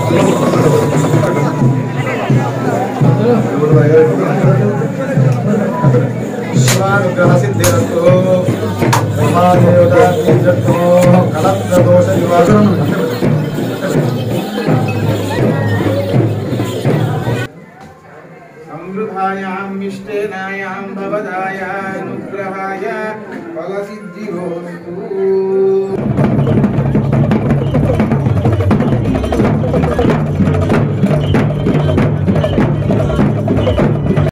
शिवानुग्रह सिद्धिरस्तु महादेवता सिद्धिरस्तु कलत्र दोष निवारणं समृद्धायां मिष्टेनायां भवदाय अनुग्रहाय फलसिद्धिरोस्तु